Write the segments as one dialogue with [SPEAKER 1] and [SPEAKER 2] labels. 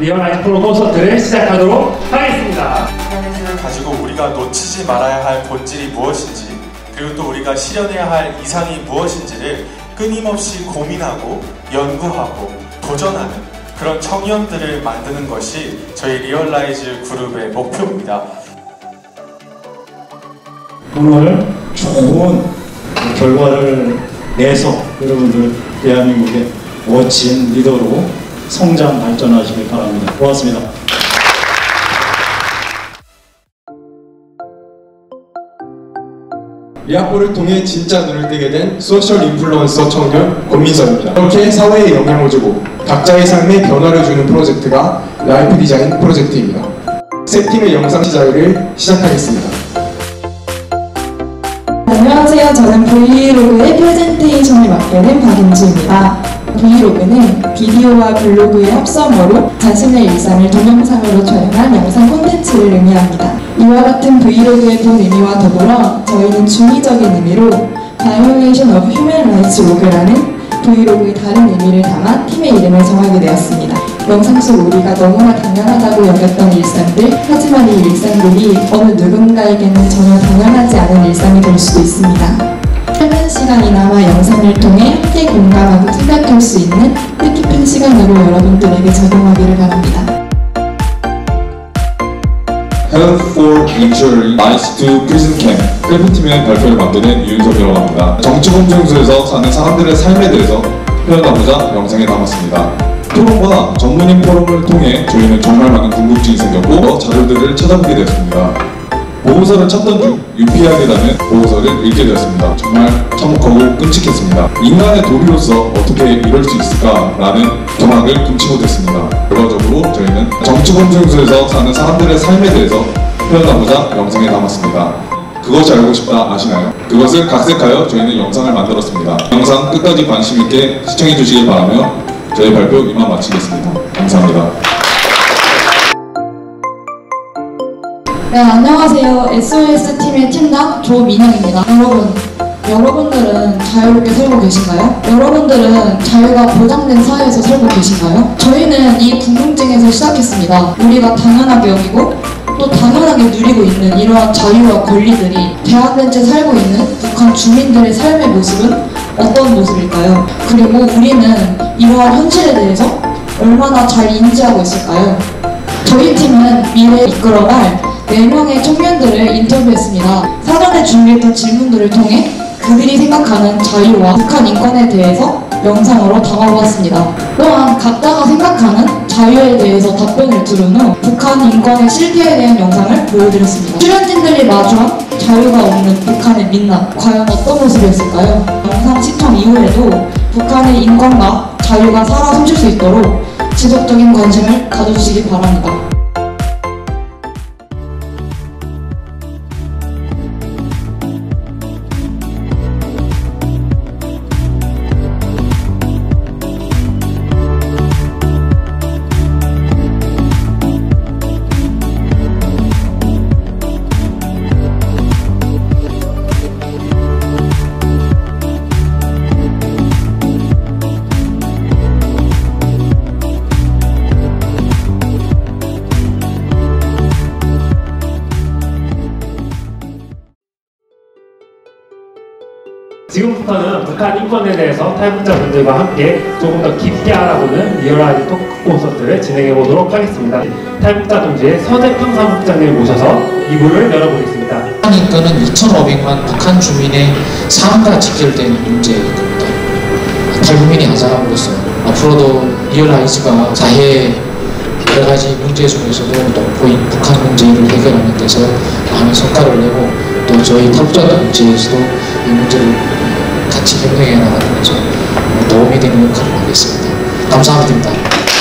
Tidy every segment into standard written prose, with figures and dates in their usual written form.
[SPEAKER 1] 리얼라이즈 프로 콘서트를 시작하도록 하겠습니다.
[SPEAKER 2] 커뮤니티를 가지고 우리가 놓치지 말아야 할 본질이 무엇인지, 그리고 또 우리가 실현해야 할 이상이 무엇인지를 끊임없이 고민하고 연구하고 도전하는 그런 청년들을 만드는 것이 저희 리얼라이즈 그룹의 목표입니다.
[SPEAKER 3] 오늘 좋은 결과를 내서 여러분들 대한민국의 멋진 리더로 성장 발전하시길 바랍니다. 고맙습니다.
[SPEAKER 4] 이 학교를 통해 진짜 눈을 뜨게 된 소셜 인플루언서 청년 권민석입니다. 이렇게 사회에 영향을 주고 각자의 삶에 변화를 주는 프로젝트가 라이프 디자인 프로젝트입니다. 세 팀의 영상 시작을 시작하겠습니다.
[SPEAKER 5] 안녕하세요. 저는 브이로그의 프레젠테이션을 맡게 된 박인주입니다. 브이로그는 비디오와 블로그의 합성어로 자신의 일상을 동영상으로 촬영한 영상 콘텐츠를 의미합니다. 이와 같은 브이로그의 본 의미와 더불어 저희는 중의적인 의미로 Violation of Human Rights Log라는 브이로그의 다른 의미를 담아 팀의 이름을 정하게 되었습니다. 영상 속 우리가 너무나 당연하다고 여겼던 일상들, 하지만 이 일상들이 어느 누군가에게는 전혀 당연하지 않은 일상이 될 수도 있습니다. 짧은 시간이나마 영상을 통해 함께 공감하고 생각할 수 있는 뜻깊은 시간으로 여러분들에게 적용하기를 바랍니다.
[SPEAKER 6] Health for Injury Nice to Prison Camp 셀프팀의 발표를 맡게 이윤석이라고 합니다. 정치공정소에서 사는 사람들의 삶에 대해서 표현하고자 영상에 담았습니다. 토론과 전문인 포럼을 통해 저희는 정말 많은 궁금증이 생겼고 자료들을 찾아보게 되었습니다. 보고서를 찾던 중 UPR이라는 보고서를 읽게 되었습니다. 정말 참혹하고 끔찍했습니다. 인간의 도리로서 어떻게 이럴 수 있을까라는 경악을 금치 못했습니다. 결과적으로 저희는 정치공정소에서 사는 사람들의 삶에 대해서 표현하고자 영상에 담았습니다. 그것이 알고 싶다 아시나요? 그것을 각색하여 저희는 영상을 만들었습니다. 영상 끝까지 관심 있게 시청해 주시길 바라며 저희 발표 이만 마치겠습니다. 감사합니다.
[SPEAKER 5] 네, 안녕하세요. SOS팀의 팀장 조민영입니다. 여러분들은 자유롭게 살고 계신가요? 여러분들은 자유가 보장된 사회에서 살고 계신가요? 저희는 이 궁금증에서 시작했습니다. 우리가 당연하게 여기고 또 당연하게 누리고 있는 이러한 자유와 권리들이 제한된 채 살고 있는 북한 주민들의 삶의 모습은 어떤 모습일까요? 그리고 우리는 이러한 현실에 대해서 얼마나 잘 인지하고 있을까요? 저희 팀은 미래를 이끌어갈 4명의 청년들을 인터뷰했습니다. 사전에 준비했던 질문들을 통해 그들이 생각하는 자유와 북한 인권에 대해서 영상으로 담아보았습니다. 또한 각자가 생각하는 자유에 대해서 답변을 들은 후 북한 인권의 실태에 대한 영상을 보여드렸습니다. 출연진들이 마주한 자유가 없는 북한의 민낯, 과연 어떤 모습이었을까요? 영상 시청 이후에도 북한의 인권과 자유가 살아 숨쉴 수 있도록 지속적인 관심을 가져주시기 바랍니다.
[SPEAKER 1] 지금부터는 북한 인권에 대해서 탈북자분들과 함께 조금 더 깊게 알아보는 리얼라이즈 토크 콘서트를 진행해 보도록 하겠습니다. 탈북자 동지의 서재평 사무국장님을 모셔서 이부를 열어보겠습니다.
[SPEAKER 7] 북한 인권은 2,500만 북한 주민의 삶과 직결된 문제일 겁니다. 탈북민이 하자함으로써 앞으로도 리얼라이즈가 사회의 여러 가지 문제 중에서도 돋보인 북한 문제를 해결하는 데서 많은 성과를 내고 또 저희 탈북자 단체에서도 이 문제를 같이 협력해 나가면서 도움이 되는 역할을 하겠습니다. 감사합니다.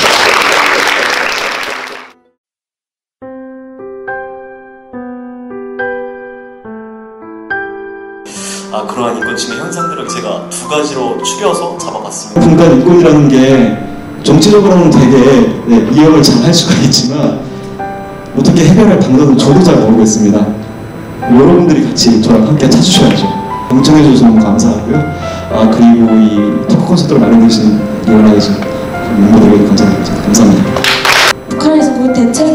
[SPEAKER 8] 그러한 인권침해 현상들을 제가 2가지로 추려서 잡아봤습니다.
[SPEAKER 3] 북한 인권이라는 게 정치적으로는 되게 이해를 잘 할 수가 있지만 어떻게 해결할 방법은 저도 잘 모르겠습니다. 여러분들이 같이 저랑 함께 찾으셔야죠. 경청해 주셔서 너무 감사하고요. 그리고 이 토크 콘서트를 마련해 주신 리얼라이즈 멤버들에게 감사드립니다. 감사합니다.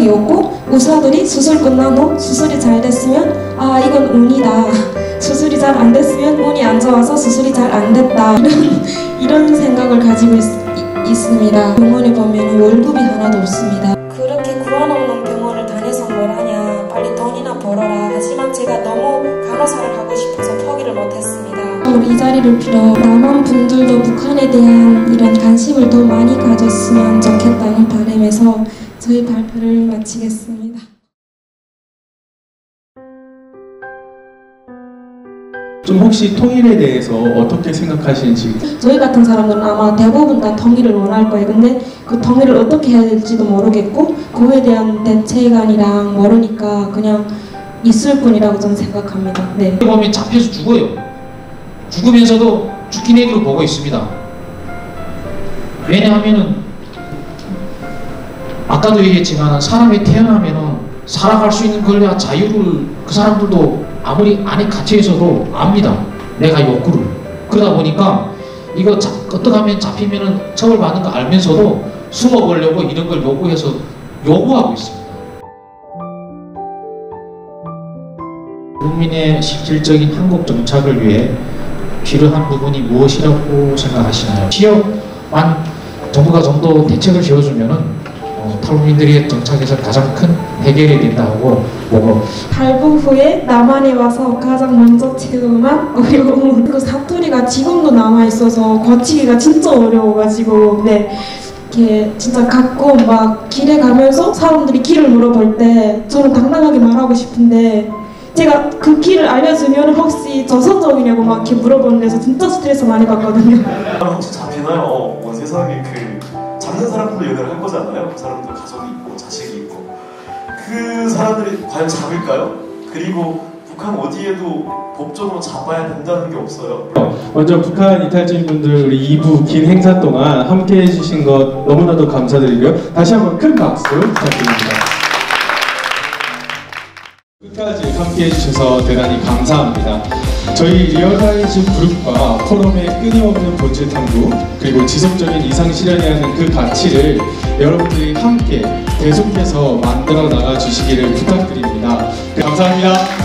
[SPEAKER 9] 충격이었고, 의사들이 수술 끝난 후 수술이 잘 됐으면 아 이건 운이다, 수술이 잘 안 됐으면 운이 안 좋아서 수술이 잘 안 됐다, 이런 생각을 가지고 있습니다. 병원에 보면 월급이 하나도 없습니다. 그렇게 구한 없는 병원을 다녀서 뭘 하냐, 빨리 돈이나 벌어라. 하지만 제가 너무 간호사를 하고 싶어서 포기를 못했습니다. 우리 이 자리를 빌어 남한 분들도 북한에 대한 이런 관심을 더 많이 가졌으면 좋겠다는 바람에서 저희 발표를 마치겠습니다.
[SPEAKER 4] 좀 혹시 통일에 대해서 어떻게 생각하시는지?
[SPEAKER 9] 저희 같은 사람들은 아마 대부분 다 통일을 원할 거예요. 근데 그 통일을 어떻게 해야 될지도 모르겠고 그거에 대한 대책안이랑 모르니까 그냥 있을 뿐이라고 저는 생각합니다. 네.
[SPEAKER 7] 보면 잡혀서 죽어요. 죽으면서도 죽긴 애기로 보고 있습니다. 왜냐하면은 아까도 얘기했지만 사람이 태어나면은 살아갈 수 있는 권리와 자유를 그 사람들도 아무리 안에 갇혀 있어도 압니다. 내가 욕구를. 그러다 보니까 이거 어떻게 하면 잡히면은 처벌받는 거 알면서도 숨어보려고 이런 걸 요구하고 있습니다. 국민의 실질적인 한국 정착을 위해 필요한 부분이 무엇이라고 생각하시나요? 취업만 정부가 좀 더 대책을 지어주면은 탈북민들의 정착에서 가장 큰 해결이 된다고 보고,
[SPEAKER 9] 탈북 후에 남한에 와서 가장 먼저 체험한 어려움, 그 사투리가 지금도 남아있어서 고치기가 진짜 어려워가지고 네, 이렇게 진짜 가끔 막 길에 가면서 사람들이 길을 물어볼 때 저는 당당하게 말하고 싶은데 제가 그 길을 알려주면 혹시 조선족이냐고 막 이렇게 물어보는 데서 진짜 스트레스 많이 받거든요.
[SPEAKER 8] 혹시 잡히나요? 세상에 잡는 사람들도 연애를 할 거잖아요. 그 사람도 가족이 있고 자식이 있고, 그 사람들이 과연 잡을까요? 그리고 북한 어디에도 법적으로 잡아야 된다는 게 없어요.
[SPEAKER 4] 먼저 북한 이탈주민분들 우리 2부 긴 행사 동안 함께 해주신 것 너무나도 감사드리고요. 다시 한번 큰 박수 부탁드립니다. 끝까지 함께 해주셔서 대단히 감사합니다. 저희 리얼라이즈 그룹과 포럼의 끊임없는 본질 탐구 그리고 지속적인 이상 실현해야 하는 그 가치를 여러분들이 함께 계속해서 만들어 나가 주시기를 부탁드립니다. 감사합니다.